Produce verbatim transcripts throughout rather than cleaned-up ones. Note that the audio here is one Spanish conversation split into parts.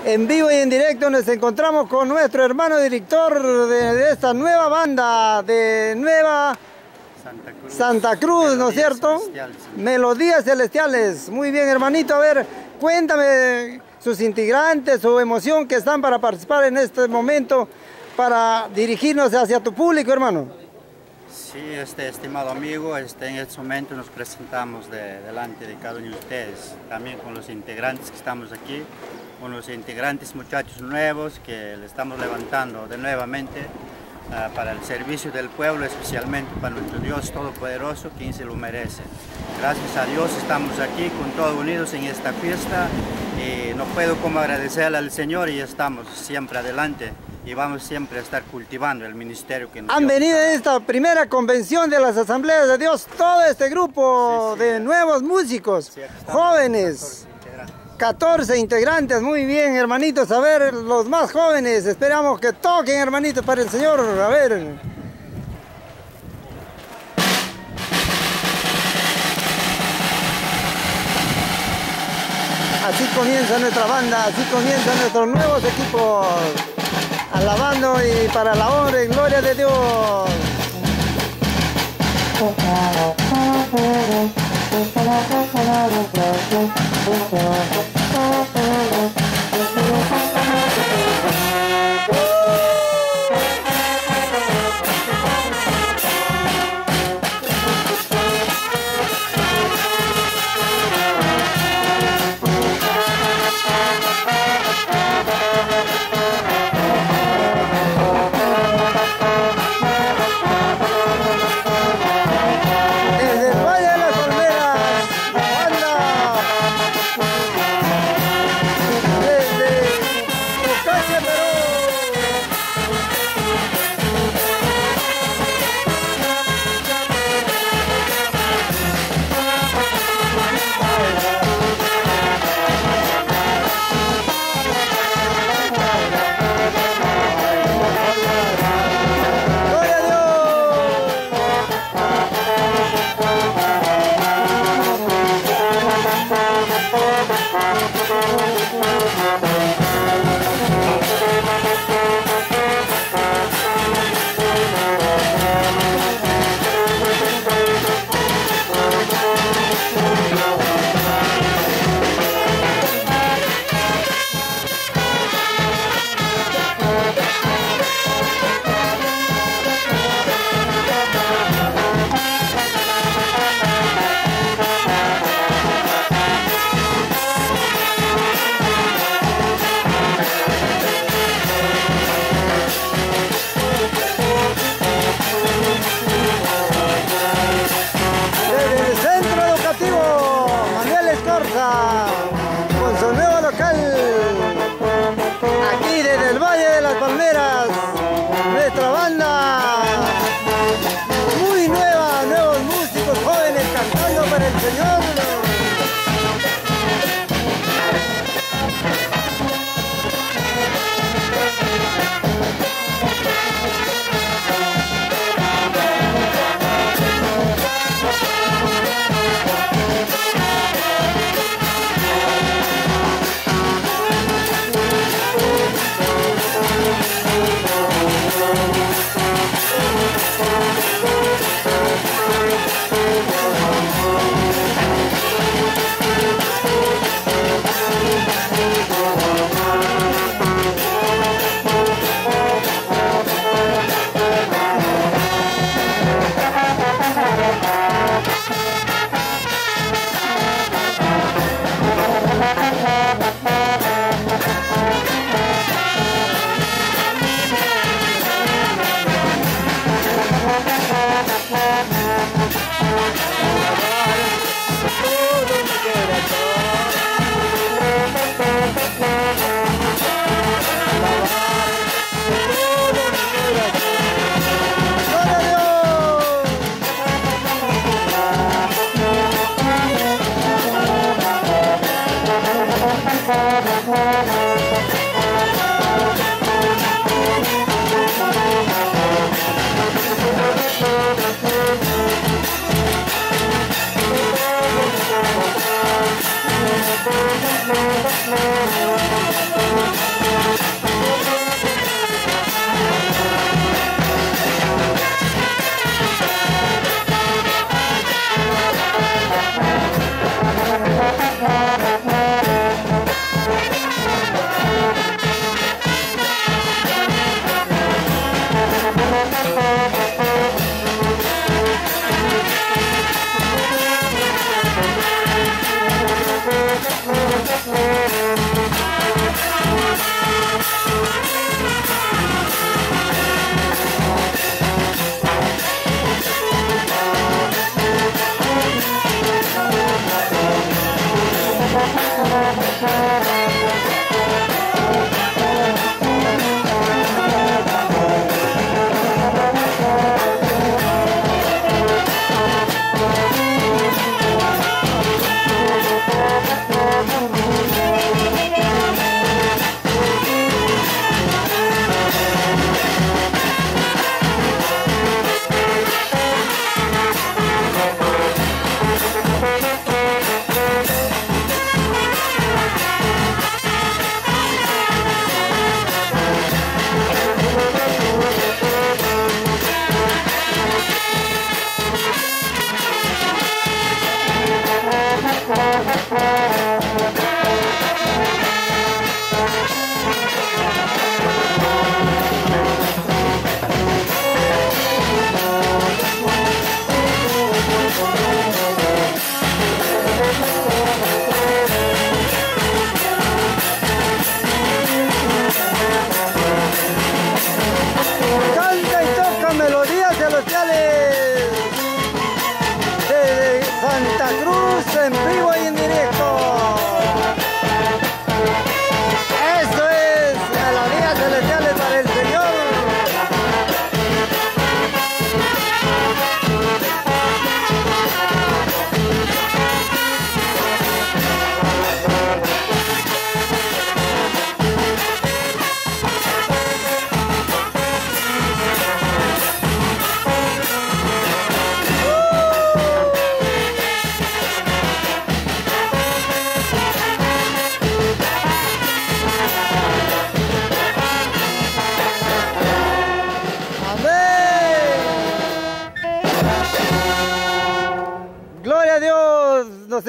En vivo y en directo nos encontramos con nuestro hermano director de, de esta nueva banda, de Nueva Santa Cruz, Santa Cruz, ¿no es cierto? Celestiales. Melodías Celestiales. Muy bien, hermanito. A ver, cuéntame sus integrantes, su emoción que están para participar en este momento, para dirigirnos hacia tu público, hermano. Sí, este, estimado amigo, este, en este momento nos presentamos de, delante de cada uno de ustedes, también con los integrantes que estamos aquí, con los integrantes muchachos nuevos que le estamos levantando de nuevamente uh, para el servicio del pueblo, especialmente para nuestro Dios Todopoderoso, quien se lo merece. Gracias a Dios estamos aquí con todos unidos en esta fiesta y no puedo como agradecerle al Señor y estamos siempre adelante. Y vamos siempre a estar cultivando el ministerio que nos Han dio. venido en esta primera convención de las Asambleas de Dios todo este grupo Sí, sí, de nuevos músicos, Sí, aquí estamos, jóvenes, catorce integrantes. Muy bien, hermanitos, a ver, los más jóvenes, esperamos que toquen, hermanitos, para el Señor, a ver. Así comienza nuestra banda, así comienzan nuestros nuevos equipos. Alabando y para la honra y gloria de Dios. Con su nuevo local, aquí desde el Valle de las Palmeras, nuestra banda muy nueva, nuevos músicos jóvenes cantando para el Señor.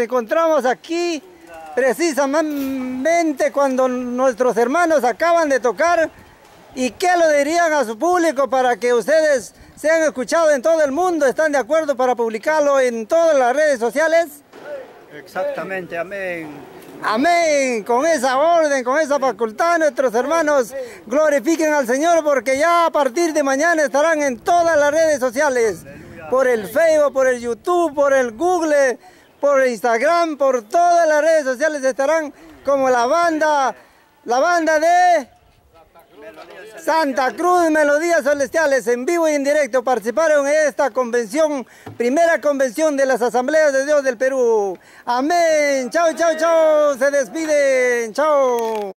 encontramos aquí precisamente cuando nuestros hermanos acaban de tocar. ¿Y qué le dirían a su público para que ustedes sean escuchados en todo el mundo? ¿Están de acuerdo para publicarlo en todas las redes sociales? Exactamente, amén. Amén, con esa orden, con esa facultad, nuestros hermanos glorifiquen al Señor, porque ya a partir de mañana estarán en todas las redes sociales, por el Facebook, por el YouTube, por el Google, por el Instagram, por todas las redes sociales estarán como la banda, la banda de Santa Cruz Melodías Celestiales, en vivo y en directo. Participaron en esta convención, primera convención de las Asambleas de Dios del Perú. Amén. Chao, chao, chao. Se despiden. Chao.